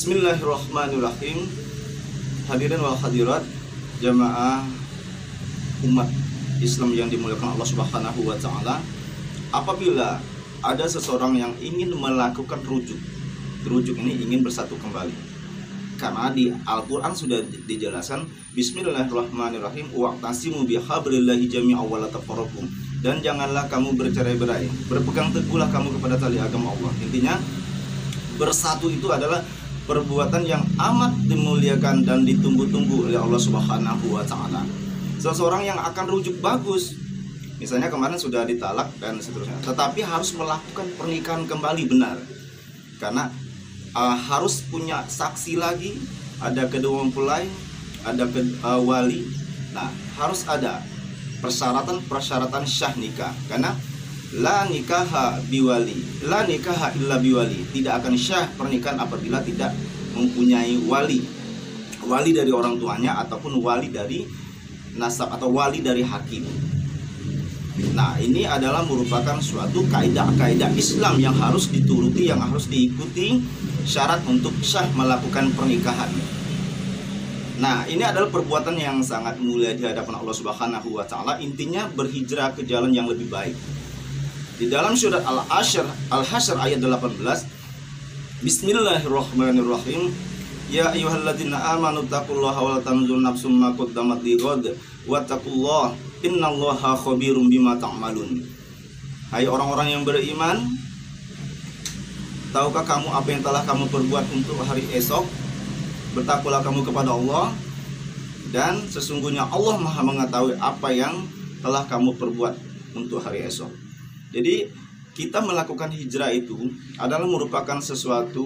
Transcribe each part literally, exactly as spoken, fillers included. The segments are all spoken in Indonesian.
Bismillahirrahmanirrahim. Hadirin wal hadirat, jamaah umat Islam yang dimuliakan Allah Subhanahu wa taala. Apabila ada seseorang yang ingin melakukan rujuk, rujuk ini ingin bersatu kembali. Karena di Al-Qur'an sudah dijelaskan Bismillahirrahmanirrahim, wa'tasimu bihablillahi jami'an wa la tafarraqu. Dan janganlah kamu bercerai-berai, berpegang teguhlah kamu kepada tali agama Allah. Intinya bersatu itu adalah perbuatan yang amat dimuliakan dan ditunggu-tunggu oleh Allah Subhanahu wa taala. Seseorang yang akan rujuk bagus, misalnya kemarin sudah ditalak dan seterusnya, tetapi harus melakukan pernikahan kembali benar. Karena uh, harus punya saksi lagi, ada kedua mempelai, ada ke, uh, wali. Nah, harus ada persyaratan-persyaratan syah nikah. Karena la nikaha biwali, la nikaha illa biwali. Tidak akan syah pernikahan apabila tidak mempunyai wali, wali dari orang tuanya ataupun wali dari nasab atau wali dari hakim. Nah, ini adalah merupakan suatu kaidah-kaidah Islam yang harus dituruti, yang harus diikuti syarat untuk syah melakukan pernikahan. Nah, ini adalah perbuatan yang sangat mulia di hadapan Allah Subhanahu wa taala. Intinya berhijrah ke jalan yang lebih baik. Di dalam surat Al-Hasyr Al-Hasyr ayat delapan belas, Bismillahirrahmanirrahim. Ya ayyuhalladzina amanu taqullaha wa la tanzur nafsum ma qaddamat lighad wattaqullaha innallaha khabirum bima ta'malun. Hai orang-orang yang beriman, tahukah kamu apa yang telah kamu perbuat untuk hari esok? Bertakwalah kamu kepada Allah, dan sesungguhnya Allah Maha mengetahui apa yang telah kamu perbuat untuk hari esok. Jadi kita melakukan hijrah itu adalah merupakan sesuatu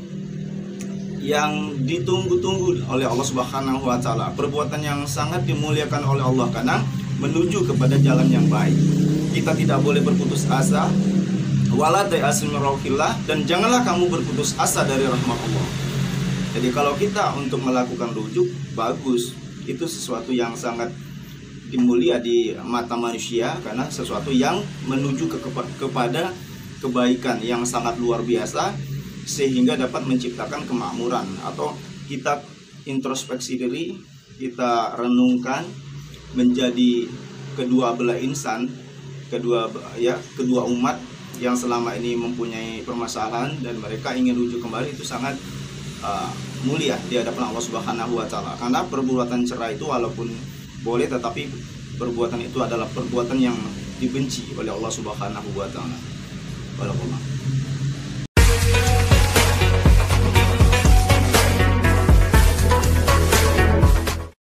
yang ditunggu-tunggu oleh Allah Subhanahu wa taala. Perbuatan yang sangat dimuliakan oleh Allah karena menuju kepada jalan yang baik. Kita tidak boleh berputus asa, wala ta'asim rauhillah, dan janganlah kamu berputus asa dari rahmat Allah. Jadi kalau kita untuk melakukan rujuk bagus, itu sesuatu yang sangat mulia di mata manusia karena sesuatu yang menuju ke kepada kebaikan yang sangat luar biasa, sehingga dapat menciptakan kemakmuran. Atau kita introspeksi diri, kita renungkan menjadi kedua belah insan, kedua ya kedua umat yang selama ini mempunyai permasalahan dan mereka ingin rujuk kembali, itu sangat uh, mulia di hadapan Allah Subhanahu wa taala. Karena perbuatan cerai itu walaupun boleh, tetapi perbuatan itu adalah perbuatan yang dibenci oleh Allah Subhanahu wa taala. Waalaikumsalam.